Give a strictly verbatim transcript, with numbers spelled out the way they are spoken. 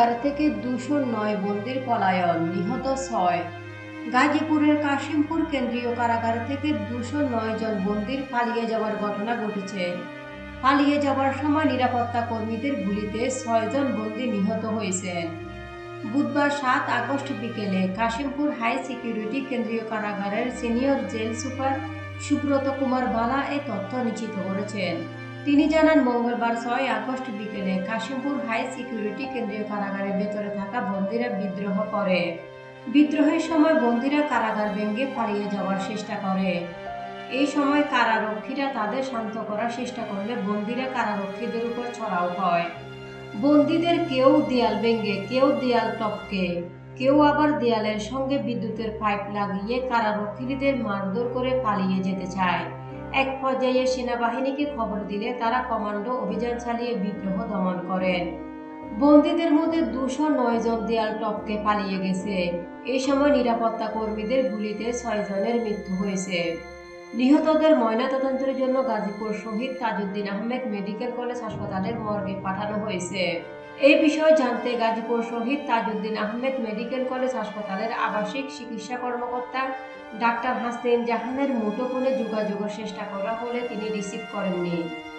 কারাগার থেকে দুশো নয় বন্দির পলায়ন, নিহত ছয়। গাজীপুরের কাশিমপুর কেন্দ্রীয় কারাগার থেকে দুশো নয় জন বন্দির পালিয়ে যাওয়ার ঘটনা ঘটেছে। পালিয়ে যাওয়ার সময় নিরাপত্তা কর্মীদের গুলিতে ছয়জন বন্দী নিহত হয়েছেন। বুধবার সাত আগস্ট বিকেলে কাশিমপুর হাই সিকিউরিটি কেন্দ্রীয় কারাগারের senior jail super Subrata Kumar Bala এ তথ্য নিশ্চিত করেছেন। তিনি জানান, মঙ্গলবার ছয় আগস্ট বিকেলে কাশিমপুর হাই সিকিউরিটি কেন্দ্রীয় কারাগারের ভেতরে থাকা বন্দীরা বিদ্রোহ করে। বিদ্রোহের সময় বন্দীরা কারাগার ভেঙে পালিয়ে যাওয়ার চেষ্টা করে। এই সময় কারারক্ষীরা তাদের শান্ত করার চেষ্টা করলে বন্দীরা কারারক্ষীদের উপর চড়াও হয়। বন্দীদের কেউ দেয়াল ভেঙে, কেউ দেয়াল টপকে, কেউ আবার দেয়ালের সঙ্গে বিদ্যুতের পাইপ লাগিয়ে কারারক্ষীদের মারধর করে পালিয়ে যেতে চায়। এক পর্যায়ে সেনাবাহিনীকে খবর দিলে তারা কমান্ডো অভিযান চালিয়ে বিদ্রোহ দমন করেন। বন্দীদের মধ্যে দুশো নয় জন দেয়াল টপকে পালিয়ে গেছে। এই সময় নিরাপত্তা কর্মীদের গুলিতে ছয় জনের মৃত্যু হয়েছে। নিহতদের ময়নাতদন্তের জন্য গাজীপুর শহীদ তাজউদ্দিন আহমেদ মেডিকেল কলেজ হাসপাতালের মর্গে পাঠানো হয়েছে। এই বিষয়ে জানতে গাজীপুর শহীদ তাজউদ্দিন আহমেদ মেডিকেল কলেজ হাসপাতালের আবাসিক চিকিৎসা কর্মকর্তা ডাক্তার হাসিন জাহানের মুঠোফোনে যোগাযোগের চেষ্টা করা হলে তিনি রিসিভ করেননি।